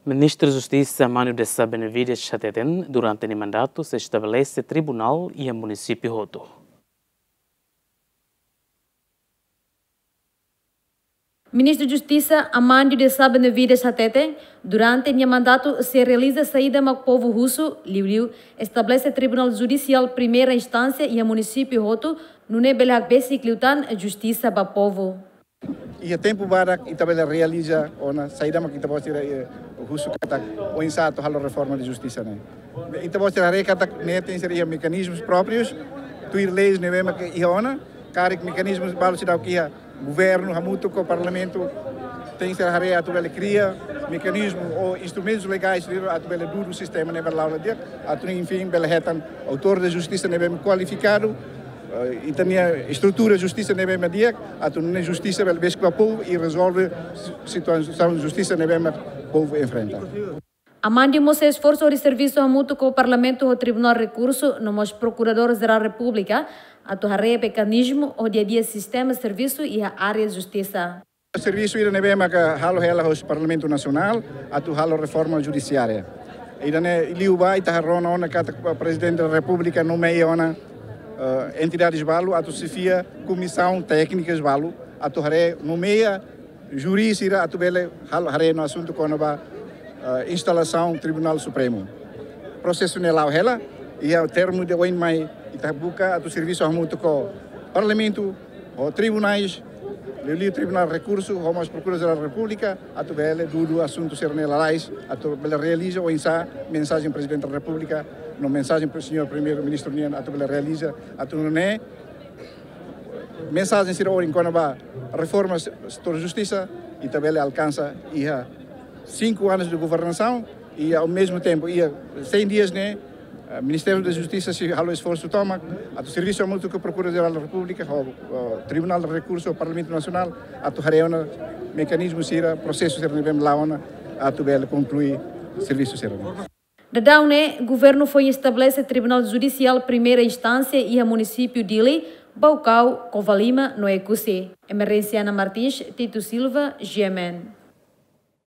Ministro da Justiça Mânio Dessa Benavides Chateten, durante o mandato, se estabelece tribunal e a município Roto. Ministro da Justiça Mânio Dessa Benavides Chateten, durante o mandato, se realiza a saída do povo russo, Liu, estabelece Tribunal Judicial Primeira Instância e a município Roto, no Nebelhak Basic Liutan, Justiça para o povo. E a tempo para e também realiza a saída que estamos o russo que está o insato a reforma de justiça né. E estamos a recata né tem seria mecanismos próprios, tuir leis né mesmo que iona, cara mecanismos para se dar o que é governo, hamuto com o parlamento tem ser a tu ele cria mecanismos ou instrumentos legais a tu ele do sistema né lá dia, a tu enfim bela retan autor da justiça né mesmo qualificado e também a estrutura de justiça não é mesmo dia, a tu não justiça pelo bem que o povo e resolve situação de justiça não é mesmo o povo enfrenta. A mande se esforço de serviço mútuo com o Parlamento ou Tribunal Recurso, nos Procuradores da República, a tu haré mecanismo o dia a dia sistema de serviço e a área de justiça. O serviço não é mesmo que halo ela o Parlamento Nacional, a tu halo reforma judiciária. E daí liu vai tá rona ona que o Presidente da República nomeia ona entidades valu, a tu sefia comissão técnica valu, a tu haré nomeia jurídica, a tu bele haré no assunto com a instalação Tribunal Supremo. Processo nelau hela e ao termo de oin mai itabuca a tu serviço muito com Parlamento, o tribunais, o Tribunal Recurso, os Procuradores da República, a tu bele do assunto ser nelais, a tu bele realiza o insa mensagem Presidente da República. No mensagem para o senhor primeiro-ministro a tu realiza a tu não é mensagem será em quando a reforma da justiça e também alcança 5 anos de governação e ao mesmo tempo 100 dias né Ministério da Justiça se halo esforço toma a tu serviço muito que Procurador da República o Tribunal de Recurso o Parlamento Nacional a tu hareona mecanismo será processo será bem lá ona a tu bele concluir serviço será. Da o governo foi estabelecer Tribunal Judicial Primeira Instância e a município de Dili, Baucau, Covalima, no Ecusé. Emerência Ana Martins, Tito Silva, GMN.